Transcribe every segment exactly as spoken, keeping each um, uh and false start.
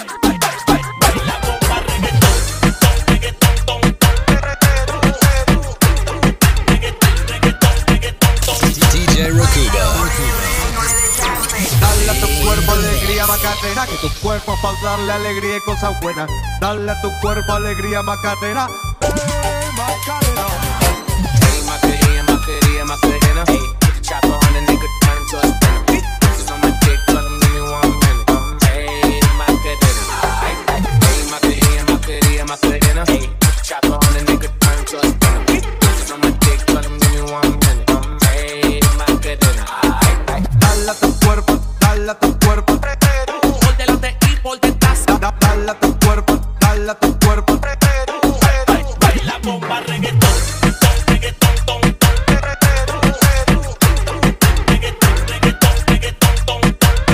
Macarena, que tu cuerpo para darle alegría y cosas buenas. Dale a tu cuerpo alegría, Macarena. Hey, Macarena. Hey, Macarena, Macarena, Macarena. Hey, put the chopper on a nigga, turn him to a spinner. Bitches on my dick, tell him give me one minute. Hey, Macarena. Hey, Macarena, Macarena, Macarena. Hey, put the chopper on a nigga, turn him to a spinner. Bitches on my dick, tell him give me one minute. Hey, Macarena. Dale a tu cuerpo, dale a tu cuerpo. Dale a tu cuerpo, dale a tu cuerpo. Baila bomba, reggaetón, reggaetón, ton, reggaetón, reggaetón, reggaetón, ton,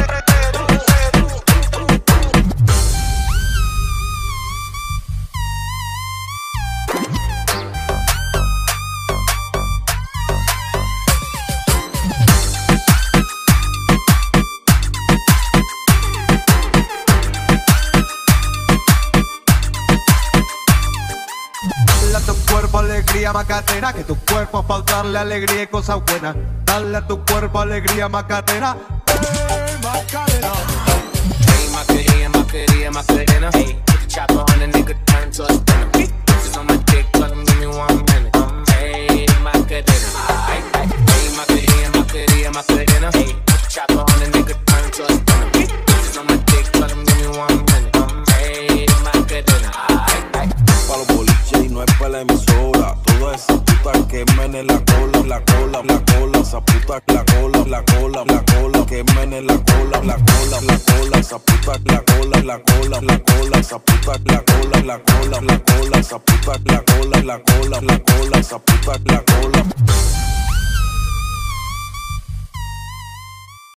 alegría, Macarena, que tu cuerpo para darle alegría y cosas buenas. Dale a tu cuerpo alegría, Macarena. Hey, Macarena. Hey, Macarena, Macarena, Macarena. Hey, put the chopper on a nigga, turn him to a spinner. Bitches on my dick, tell him give me one minute. Hey, Macarena. Hey, Macarena, Macarena, Macarena. Hey, put the chopper on a nigga, turn him to a spinner. Bitches on my dick, tell him give me one minute. Hey, Macarena. Pa' los boliches y no es pa' la emisora. Todas esas putas que menen la cola, la cola, la cola. Esa puta, la cola, la cola, la cola. Que menen la cola, la cola, la cola. Esa puta, la cola, la cola, la cola. Esa puta, la cola, la cola, la cola. Esa puta, la cola, la cola, la cola. Esa puta, la cola.